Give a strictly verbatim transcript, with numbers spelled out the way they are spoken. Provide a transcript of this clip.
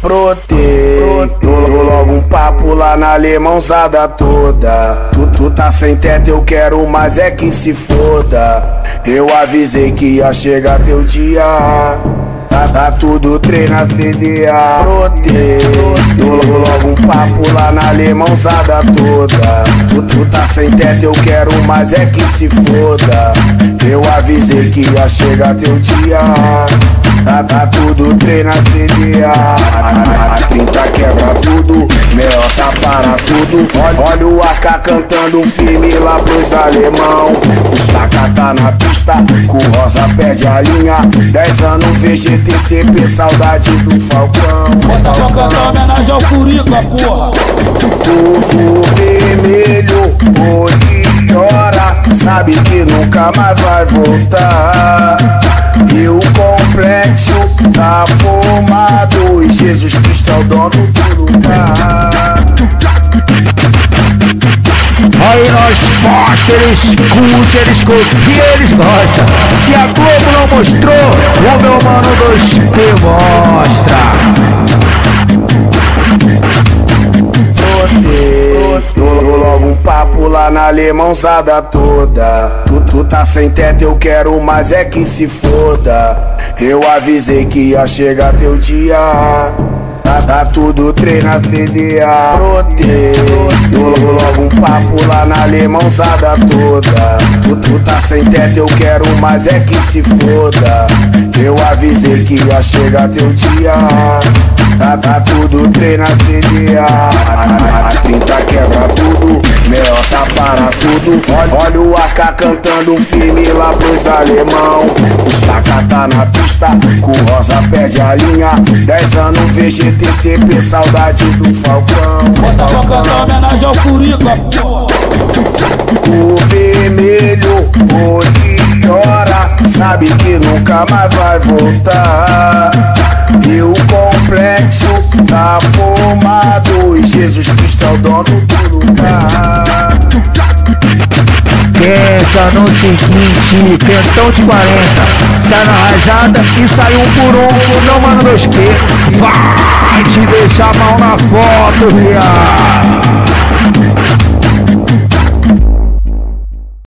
Brotei, dou logo um papo lá na alemãozada toda. Tu, tu tá sem teto, eu quero, mas é que se foda. Eu avisei que ia chegar teu dia. Tá, tá tudo treina C D A. Brotei, dou logo um papo lá na alemãozada toda. Tu, tu tá sem teto, eu quero, mas é que se foda. Eu avisei que ia chegar teu dia. Tá, tá tudo treina C D A. A, a trinta quebra tudo, Meota para tudo. Olha, olha o A K cantando um filme lá pros alemão. O Chaka tá na pista, com o Rosa perde a linha. Dez anos V G T C P, saudade do Falcão. Bota pra cantar homenagem ao Curica, porra. Povo vermelho, hoje chora, sabe que nunca mais vai voltar. E o complexo tá formado, e Jesus Cristo é o dono do lugar. Aí nós posta, eles curtem, eles copiam, eles gostam. Se a Globo não mostrou, o meu mano dois P mostra. Dou logo um papo lá na alemãozada toda. Tu, tu tá sem teto, eu quero, mas é que se foda. Eu avisei que ia chegar teu dia. Tá, tá tudo treina C D A. Brotei, dou logo um papo lá na alemãozada toda. Tu, tu tá sem teto, eu quero, mas é que se foda. Eu avisei que ia chegar teu dia. Tá, tá tudo treina C D A. A, a, a trinta quebra tudo, Meota para tudo. Olha, olha o A K cantando um filme lá pros alemão. O Chaka tá na pista, com o Rosa perde a linha. Dez anos V G T C P, saudade do Falcão. Bota pra cantar homenagem ao Curica, porra. O vermelho hoje chora, sabe que nunca mais vai voltar. E o complexo tá formado, e Jesus Cristo é o dono do lugar. Pensa no seguinte, pentão de quarenta, sai na rajada e sai um por um, não mano dois P. Vai te deixar mal na foto, viado.